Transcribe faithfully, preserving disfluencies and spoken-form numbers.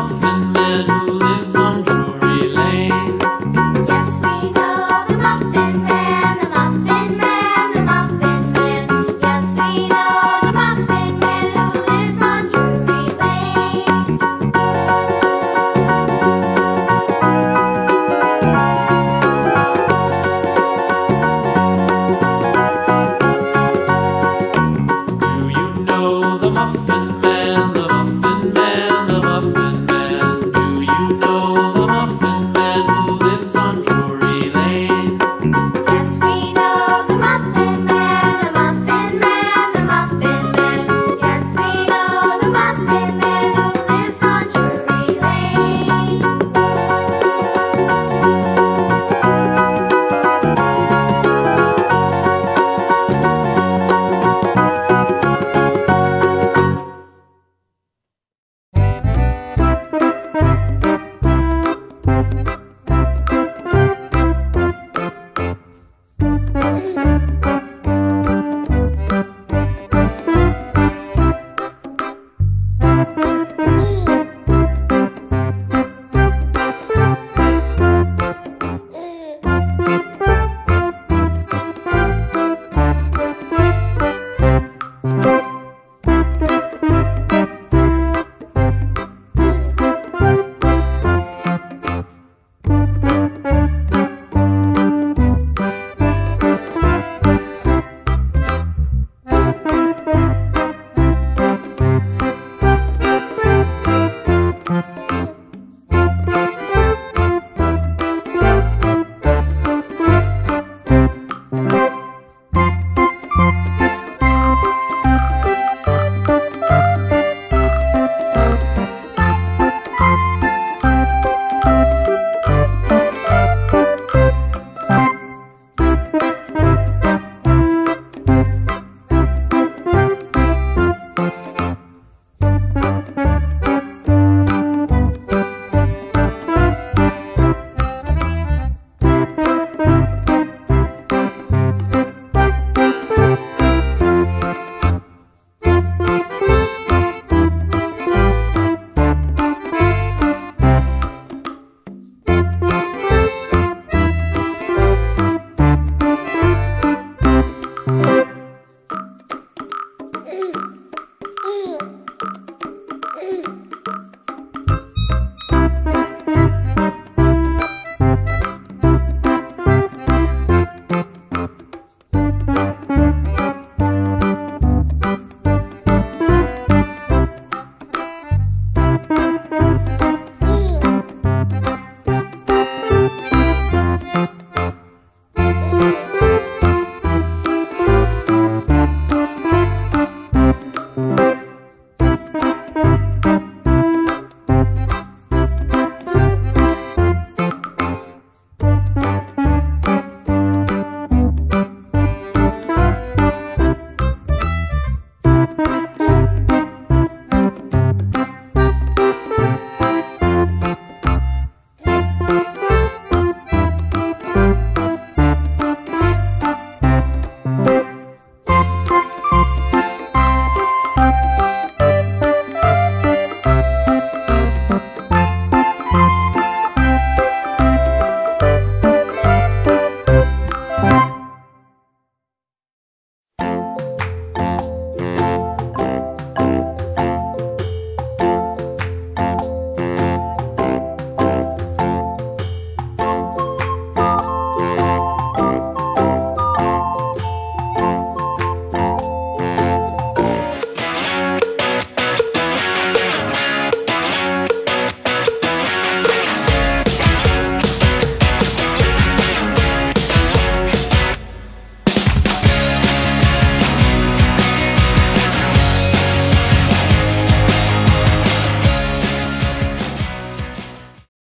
Muffin Man who lives on Drury Lane. Yes, we know the Muffin Man, the Muffin Man, the Muffin Man. Yes, we know the Muffin Man who lives on Drury Lane. Do you know the Muffin Man, the Muffin Man, the Muffin Man? Do you know the Muffin Man who lives on Drury Lane? Yes, we know the Muffin Man, the Muffin Man, the Muffin Man. Yes, we know the Muffin Man who lives on Drury Lane.